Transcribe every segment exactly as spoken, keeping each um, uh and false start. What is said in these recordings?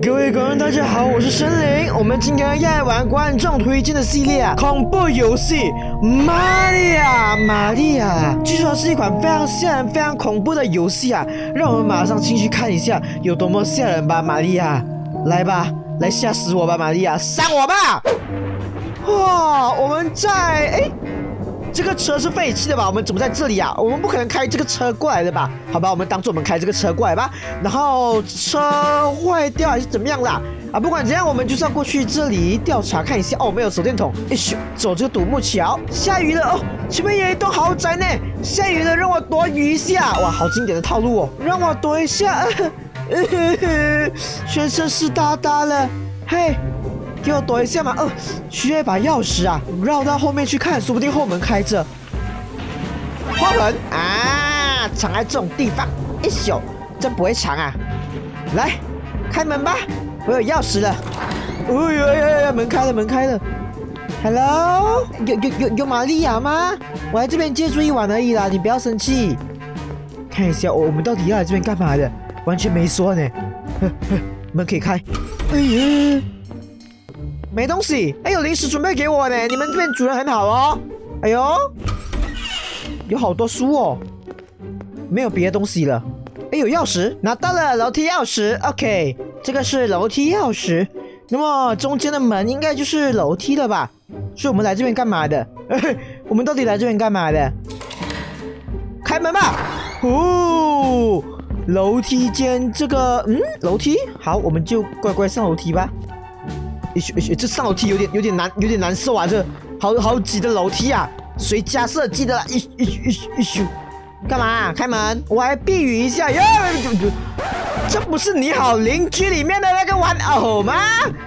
各位观众大家好，我是森林。我们今天要来玩观众推荐的系列啊，恐怖游戏《玛利亚玛利亚》。据说是一款非常吓人、非常恐怖的游戏啊，让我们马上进去看一下有多么吓人吧，玛利亚。来吧，来吓死我吧，玛利亚，杀我吧！哇，我们在哎。这个车是废弃的吧？我们怎么在这里啊？我们不可能开这个车过来的吧？好吧，我们当做我们开这个车过来吧。然后车坏掉还是怎么样啦？啊，不管怎样，我们就是要过去这里调查看一下。哦，我们有手电筒。哎咻，走这个独木桥。下雨了哦，前面有一栋豪宅呢。下雨了，让我躲雨一下。哇，好经典的套路哦。让我躲一下。呃呵呵全身湿哒哒了。嘿。给我躲一下嘛！哦，需要一把钥匙啊，绕到后面去看，说不定后门开着。花盆啊，藏在这种地方，一宿真不会藏啊！来，开门吧，我有钥匙了。哦呦呦呦，门开了，门开了。Hello， 有有有有玛利亚吗？我来这边借住一晚而已啦，你不要生气。看一下，我我们到底要来这边干嘛的？完全没说呢。呵呵，门可以开。哎呀！没东西，哎，有零食准备给我呢。你们这边主人很好哦。哎呦，有好多书哦，没有别的东西了。哎，有钥匙，拿到了楼梯钥匙。OK， 这个是楼梯钥匙。那么中间的门应该就是楼梯了吧？所以我们来这边干嘛的？我们到底来这边干嘛的？开门吧。哦，楼梯间这个，嗯，楼梯好，我们就乖乖上楼梯吧。这上楼梯有点有点难，有点难受啊！这好好挤的楼梯啊，谁家设计的啦？一一一一咻，干嘛、啊？开门！我还避雨一下。哟，这不是你好邻居里面的那个玩偶吗？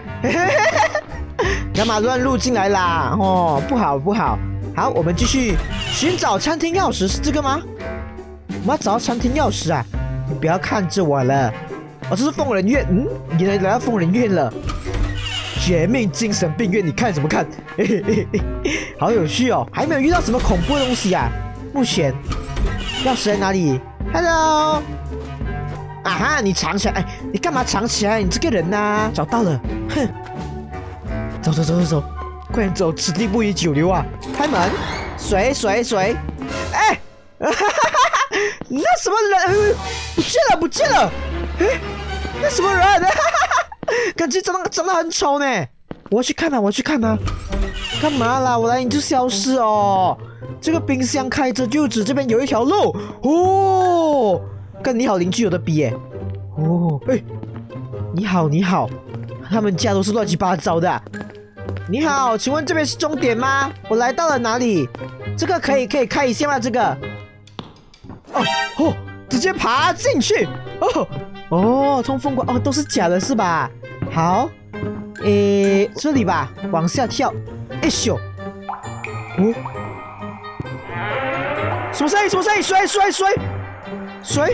干嘛乱入进来啦？哦，不好不好。好，我们继续寻找餐厅钥匙，是这个吗？我们要找到餐厅钥匙啊！你不要看着我了。哦，这是疯人院。嗯，原来来到疯人院了。绝命精神病院，你看什么看？嘿嘿嘿嘿，好有趣哦！还没有遇到什么恐怖的东西啊。目前，钥匙在哪里 ？Hello， 啊哈，你藏起来！哎，你干嘛藏起来？你这个人呐、啊，找到了！哼，走走走走走，快点走，此地不宜久留啊！开门，谁谁谁？哎，哈哈哈！那什么人？不见了不见了！哎，那什么人？哈哈哈！感觉长得长得很丑呢，我要去看啊，我要去看啊！干嘛啦？我来你就消失哦！这个冰箱开着，就指这边有一条路哦，跟你好邻居有的比耶！哦，哎，你好你好，他们家都是乱七八糟的、啊。你好，请问这边是终点吗？我来到了哪里？这个可以可以开一下吗？这个？哦哦，直接爬进去哦。哦，通风管哦，都是假的是吧？好，诶，这里吧，往下跳，哎咻，哦，什么声音？什么声音？水水水水，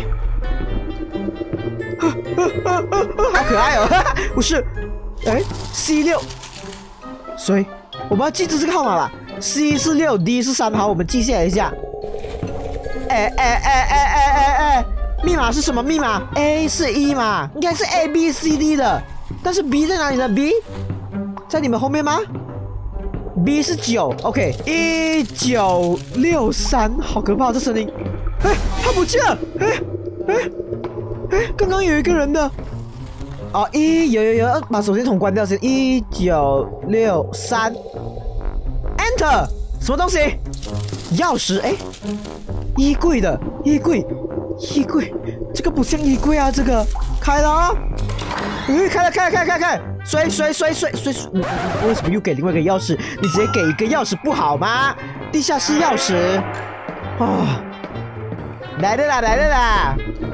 呵呵呵呵呵，好可爱哦！哈哈，不是，哎 ，C 六，水，我们要记住这个号码吧 ，C 是六 ，D 是三，好，我们记下来一下。哎哎哎哎哎哎哎。密码是什么密码 ？A 是一嘛，应该是 A B C D 的，但是 B 在哪里呢 ？B 在你们后面吗 ？B 是九 ，OK， 一九六三，好可怕这声音！哎，他不见了！哎哎哎，刚刚有一个人的。哦，一有有有，把手电筒关掉先。一九六三 ，Enter， 什么东西？钥匙？哎，衣柜的衣柜。衣柜，这个不像衣柜啊！这个开了啊！嗯，开了，开了，开了，开了，开了！谁谁谁谁谁？你为什么又给另外一个钥匙？你直接给一个钥匙不好吗？地下室钥匙啊！来了啦，来了啦！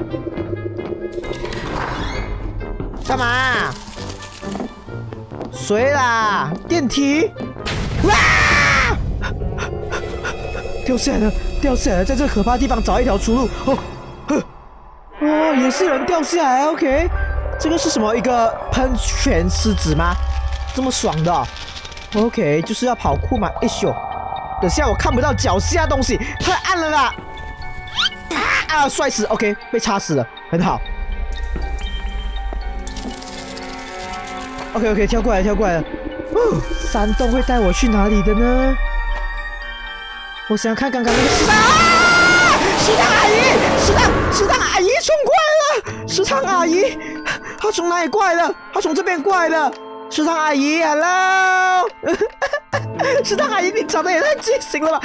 干嘛？谁啦？电梯！哇！掉下来了，掉下来了！在这个可怕的地方找一条出路哦。哦，也是有人掉下来 ，OK， 这个是什么？一个喷泉狮子吗？这么爽的、哦、，OK， 就是要跑酷嘛。哎咻，等下我看不到脚下东西，太暗了啦！啊啊，摔死 ，OK， 被插死了，很好。 OK OK， 跳过来跳过来了。哦，山洞会带我去哪里的呢？我想要看刚刚那个食堂啊！食堂阿姨，食堂食堂阿姨冲过来了！食堂阿姨，她从哪里过来的？她从这边过来的。食堂阿姨 ，Hello！ 食堂阿姨，你长得也太畸形了吧！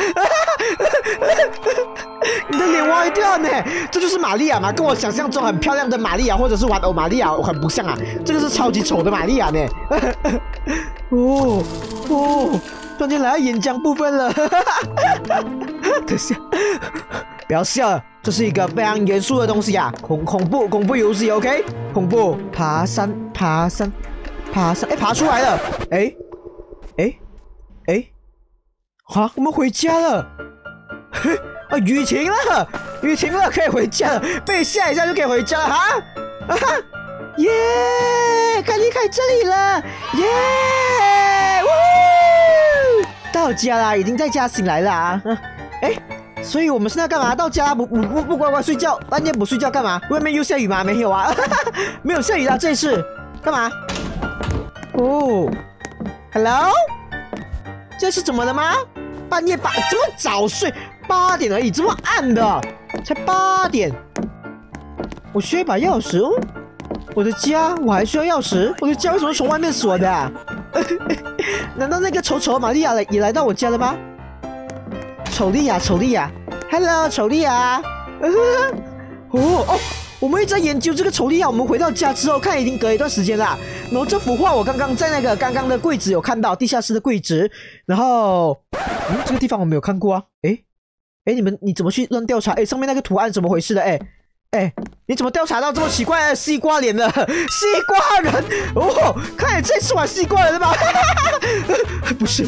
你的脸歪掉呢，这就是玛利亚嘛，跟我想象中很漂亮的玛利亚，或者是玩偶玛利亚很不像啊，这个是超级丑的玛利亚呢。哦哦，突然间来到演讲部分了，等下，不要笑了，这是一个非常严肃的东西啊，恐恐怖恐怖游戏 ，OK？ 恐怖，爬山爬山爬山，哎，爬出来了，哎哎哎，好，我们回家了。嘿，啊，雨停了，雨停了，可以回家了，被吓一下就可以回家了哈！啊哈，耶，该离开这里了，耶，呜，到家啦，已经在家醒来了啊！哎，所以我们现在干嘛？到家不不不不乖乖睡觉，半夜不睡觉干嘛？外面又下雨吗？没有啊，没有下雨啦，这次干嘛？哦 ，Hello， 这是怎么了吗？半夜八这么早睡，八点而已，这么暗的，才八点。我需要一把钥匙哦，我的家我还需要钥匙，我的家为什么从外面锁的啊？难道那个丑丑的玛利亚来也来到我家了吗？丑丽亚，丑丽亚 ，Hello， 丑丽亚。哦哦，我们一直在研究这个丑丽亚。我们回到家之后，看已经隔一段时间了。然后这幅画我刚刚在那个刚刚的柜子有看到，地下室的柜子。然后，嗯，这个地方我没有看过啊。诶诶，你们你怎么去乱调查？诶，上面那个图案怎么回事的？诶诶，你怎么调查到这么奇怪的西瓜脸的西瓜人？哦，看来这次玩西瓜人的吧？不是。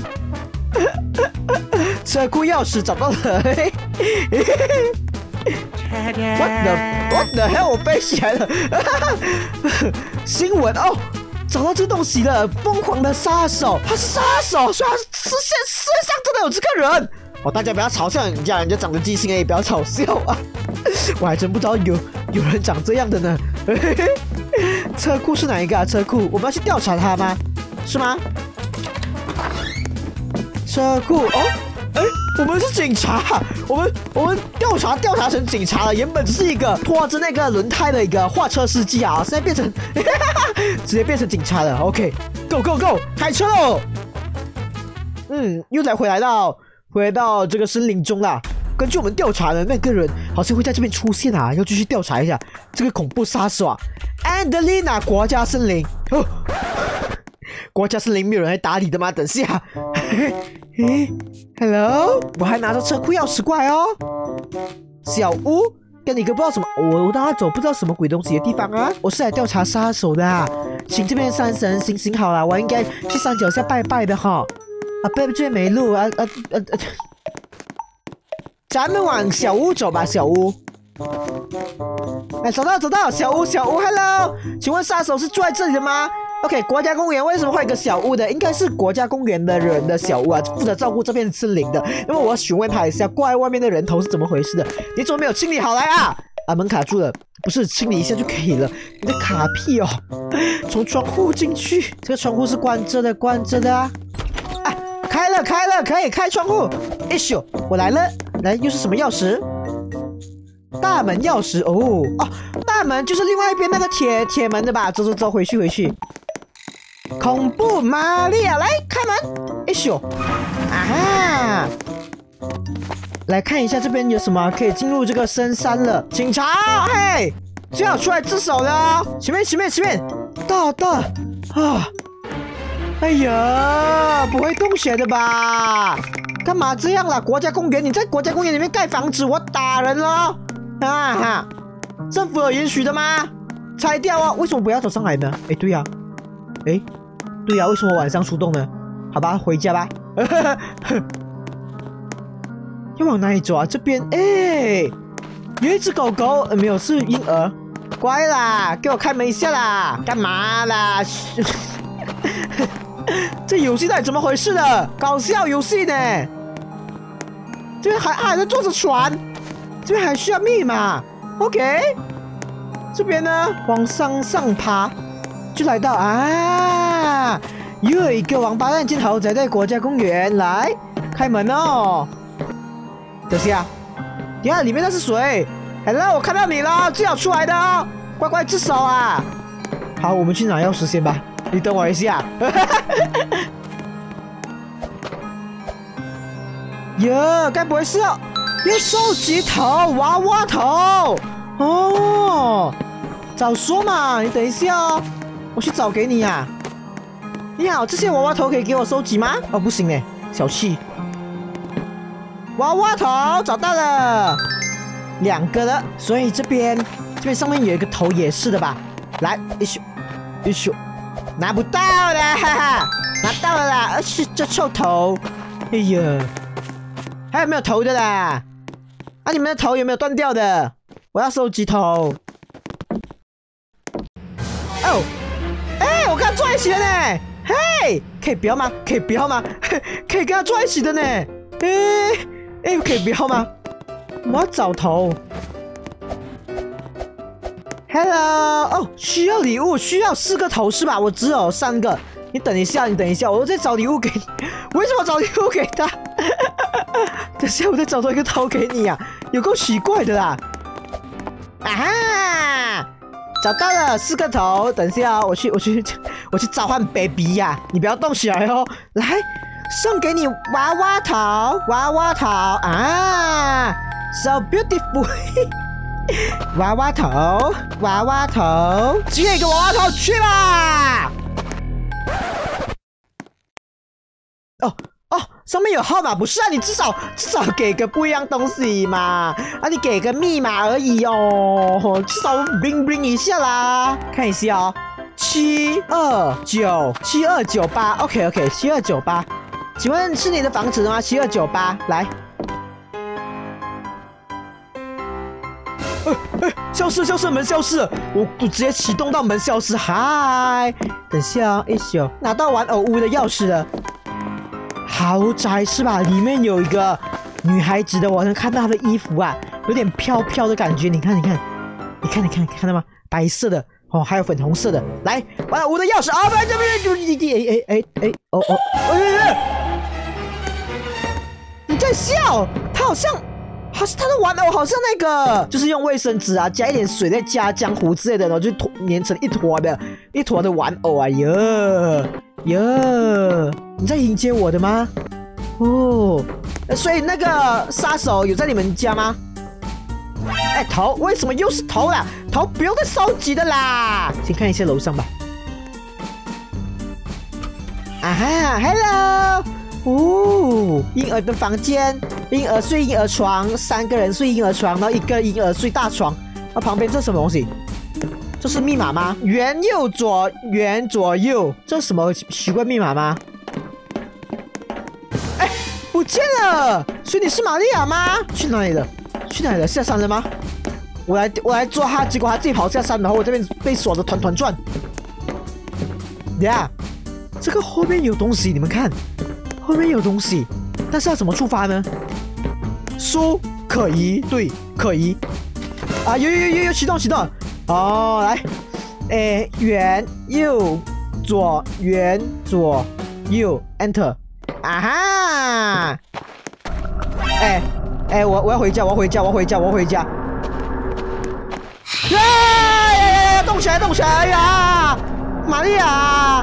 车库钥匙找到了。What the What the hell！ 我飞起来了！新闻哦，找到这东西了，疯狂的杀手，他是杀手，所以他是世界世界上真的有这个人。哦，大家不要嘲笑人家，人家长得畸形而已，不要嘲笑啊！我还真不知道有有人长这样的呢。车库是哪一个啊？车库，我们要去调查他吗？是吗？车库哦。哎，我们是警察，我们我们调查调查成警察了。原本只是一个拖着那个轮胎的一个货车司机啊，现在变成直接变成警察了。OK，Go Go Go， 开车喽！嗯，又再回来到回来到这个森林中啦。根据我们调查的那个人，好像会在这边出现啊，要继续调查一下这个恐怖杀手啊，安德丽娜国家森林。哦，国家森林没有人来打理的吗？等下。诶 ，Hello， 我还拿着车库钥匙过来哦。小屋，跟你个不知道什么，我我让他走不知道什么鬼东西的地方啊。我是来调查杀手的啊，请这边山神行行好了，我应该去山脚下拜拜的哈。啊，拜这边没路啊啊啊啊！咱们往小屋走吧，小屋。哎，走到走到小屋小屋 ，Hello， 请问杀手是住在这里的吗？OK， 国家公园为什么会有一个小屋的？应该是国家公园的人的小屋啊，负责照顾这片森林的。那么我要询问他一下，挂在外面的人头是怎么回事的？你怎么没有清理好来啊？啊，门卡住了，不是清理一下就可以了？你的卡屁哦！从窗户进去，这个窗户是关着的，关着的啊！啊，开了开了，可以开窗户。哎咻，我来了，来又是什么钥匙？大门钥匙哦哦，大门就是另外一边那个铁铁门的吧？走走走，回去回去。恐怖玛利亚，来开门！哎咻，啊哈！来看一下这边有什么可以进入这个深山了。警察，嘿，最好出来自首的哦！前面前面前面，大大啊！哎呀，不会洞穴的吧？干嘛这样啦？国家公园，你在国家公园里面盖房子，我打人了！啊哈！政府有允许的吗？拆掉啊！为什么不要走上来呢？哎，对呀、啊，哎。对呀、啊，为什么晚上出动呢？好吧，回家吧。要往哪里走啊？这边，哎，有一只狗狗，呃、没有，是婴儿。乖啦，给我开门一下啦！干嘛啦？这游戏到底怎么回事的？搞笑游戏呢？这边还还在坐着船，这边还需要密码。OK， 这边呢，往上上爬，就来到啊。 呀，又有一个王八蛋建豪宅在国家公园，来开门哦。等下，等下里面那是谁 ？Hello， 我看到你了，最好出来的哦，乖乖自首啊！好，我们去拿钥匙先吧。你等我一下。哟，该不会是要要收集头娃娃头？哦，早说嘛！你等一下哦，我去找给你呀、啊。你好，这些娃娃头可以给我收集吗？哦，不行哎，小气。娃娃头找到了，两个了，所以这边这边上面有一个头也是的吧？来，一咻一咻，拿不到了，哈哈，拿到了啦！而是这臭头，哎呀，还有没有头的啦？啊，你们的头有没有断掉的？我要收集头。哦，哎，我跟他坐一起的呢。嘿，可以不要吗？可以不要吗？可以跟他坐一起的呢。哎哎，可以不要吗？我要找头。Hello， 哦，需要礼物，需要四个头是吧？我只有三个。你等一下，你等一下，我在找礼物给你。为什么找礼物给他？等下我再找到一个头给你呀、啊，有够奇怪的啦！啊哈，找到了四个头。等一下、哦，我去，我去，我去召唤 baby 呀、啊！你不要动起来哦。来，送给你娃娃头，娃娃头啊 ，so beautiful 。娃娃头，娃娃头，只有一个娃娃头，去吧！哦哦，上面有号码不是啊？你至少至少给个不一样东西嘛！啊，你给个密码而已哦，至少 bling bling 一下啦。看一下哦，七二九七二九八 ，OK OK， 七二九八，请问是你的房子吗？七二九八，来。呃呃，消失消失，门消失了，我我直接启动到门消失。嗨，等下啊，一宿拿到玩偶屋的钥匙了。豪宅是吧？里面有一个女孩子的，我能看到她的衣服啊，有点飘飘的感觉。你看，你看，你看，你看，看到吗？白色的哦，还有粉红色的。来，玩偶屋的钥匙啊！不，这不是，就你你哎哎哎哎，哦哦，哎，你在笑？他好像。他是他的玩偶，好像那个就是用卫生纸啊，加一点水，再加浆糊之类的，然后就坨粘成一坨的一坨的玩偶啊！哟哟，你在迎接我的吗？哦，所以那个杀手有在你们家吗？哎，头为什么又是头啦？头不用再收集的啦，先看一下楼上吧。啊哈 ，Hello。哦，婴儿的房间，婴儿睡婴儿床，三个人睡婴儿床，然后一个婴儿睡大床。那旁边这是什么东西？这是密码吗？圆右左圆左右，这是什么奇怪密码吗？哎，不见了！所以你是玛利亚吗？去哪里了？去哪里了？下山了吗？我来我来抓他，结果他自己跑下山，然后我这边被锁得团团转。呀，这个后面有东西，你们看。后面有东西，但是要怎么触发呢？输可疑，对，可疑。啊，有有有有有启动启动。哦，来，哎，圆右左圆左右 ，Enter。啊哈！哎哎，我我要回家，我要回家，我要回家，我要回家。呀呀呀呀！动起来，动起来呀！玛利亚！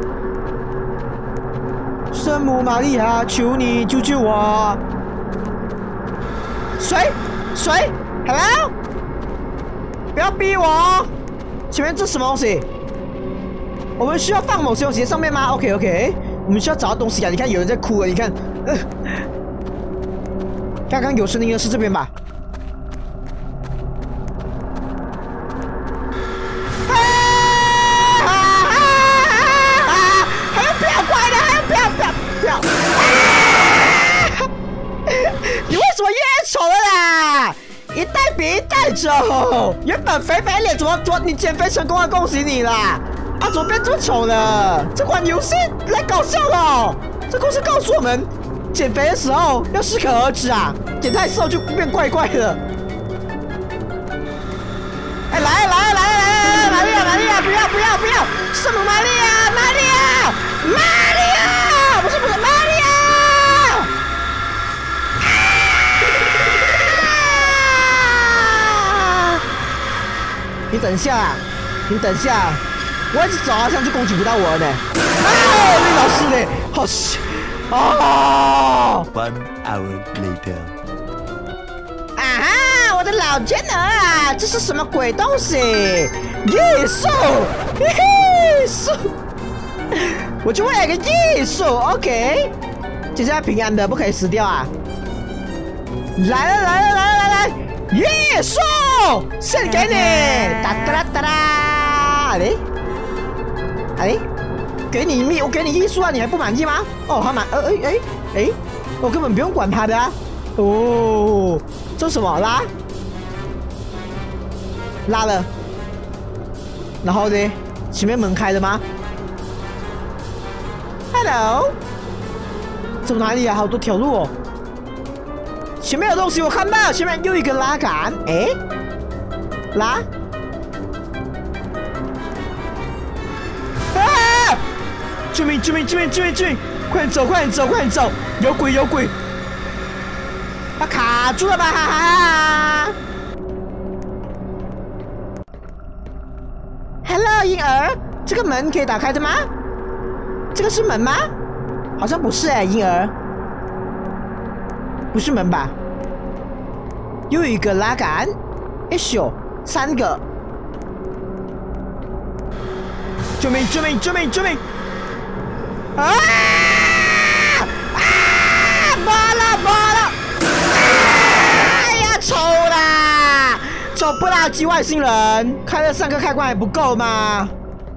圣母玛利亚，求你救救我！谁？谁 ？Hello！ 不要逼我！前面这什么东西？我们需要放某些东西在上面吗 ？OK OK， 我们需要找到东西啊！你看有人在哭了，你看，呃，刚刚有声音的是这边吧？你为什么越丑了啦？一代比一代丑，原本肥肥脸怎么怎么你减肥成功了，恭喜你啦！啊，怎么变这么丑了？这款游戏来搞笑了！这故事告诉我们，减肥的时候要适可而止啊，减太瘦就变怪怪的。哎，来来来来来来，玛利亚玛利亚，不要不要不要，圣母玛利亚玛利亚！ 你等一下啊，你等一下，我一直走好像就攻击不到我呢。哎，那老师呢？好气啊 ！One hour later。 啊哈，我的老天鹅啊，这是什么鬼东西？艺术，嘿嘿，术。我就为了一个艺术 ，OK。接下来平安的，不可以死掉啊！来了来了来了来来，艺术，献给你！哒哒啦哒啦，哎哎，给你秘，我给你艺术啊，你还不满意吗？哦，他满，呃哎哎哎，我根本不用管他的啊。哦，这是什么？拉，拉了。然后呢？前面门开的吗 ？Hello， 走哪里啊？好多条路哦。前面有东西，我看到，前面又一个拉杆。哎，拉。啊！救命！救命！救命！救命！救命！快点走！快点走！快点走！有鬼！有鬼！啊，卡住了吧！哈哈。Hello， 婴儿，这个门可以打开的吗？这个是门吗？好像不是哎、欸，婴儿，不是门吧？又一个拉杆，哎咻，三个！救命！救命！救命！救命！啊！啊！爆了！爆了！哎呀，丑啦！丑不拉几外星人，开了三个开关还不够吗？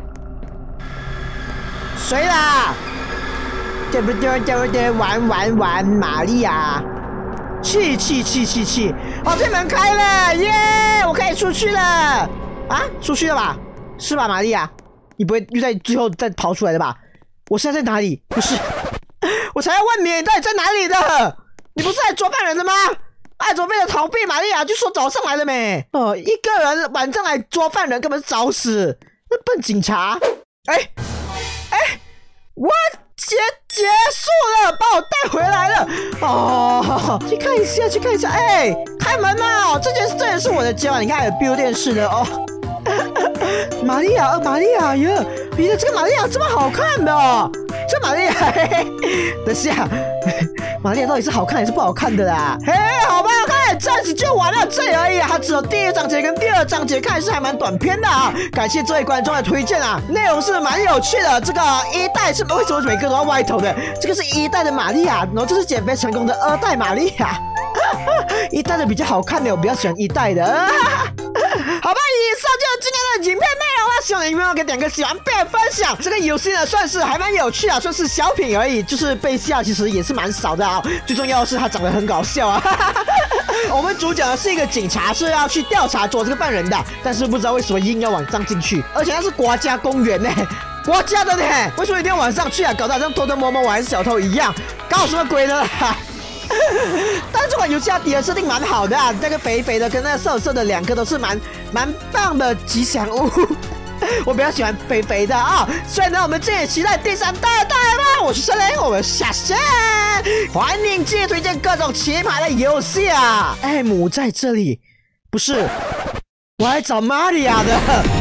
谁啦？对不对？对不对？玩玩玩，玛利亚！气气气气气！哦，这门开了，耶！我可以出去了啊！出去了吧？是吧，玛利亚？你不会又在最后再逃出来的吧？我现在在哪里？不是，我才要问你，你到底在哪里的？你不是来捉犯人的吗？哎，怎么为了逃避玛利亚就说找上来了没？哦，一个人晚上来捉犯人根本是找死！那笨警察！哎哎，我结结束了，把我带回来了。哦，去看一下，去看一下。哎，开门嘛！这件这也是我的家，你看有 build 电视的哦。玛利亚，玛利亚呀！原来这个玛利亚这么好看的、哦，这玛利亚，嘿嘿，等下，玛利亚到底是好看还是不好看的啦？嘿，好吧，看，暂时就玩到这里而已啊。它只有第一章节跟第二章节，看是还蛮短篇的啊。感谢这位观众的推荐啊，内容是蛮有趣的。这个一代是为什么每个都要歪头的？这个是一代的玛利亚，然后这是减肥成功的二代玛利亚。一代的比较好看的，我比较喜欢一代的。好吧，以上就是今天的影片内容了。希望你们给点个喜欢并分享。这个游戏呢，算是还蛮有趣啊，算是小品而已，就是被笑其实也是蛮少的啊。最重要的是它长得很搞笑啊。我们主角呢是一个警察，是要去调查捉这个犯人的，但是不知道为什么硬要晚上进去，而且那是国家公园呢，国家的呢，为什么一定要晚上去啊？搞得好像偷偷摸摸玩小偷一样，搞什么鬼呢？但是这款游戏它底的设定蛮好的啊，那个肥肥的跟那个瘦瘦的两个都是蛮蛮棒的吉祥物，我比较喜欢肥肥的啊。所以呢，我们这也期待第三代代吧。我是森林，我们下线，欢迎继续推荐各种奇葩的游戏啊。艾姆在这里，不是，我来找玛利亚的。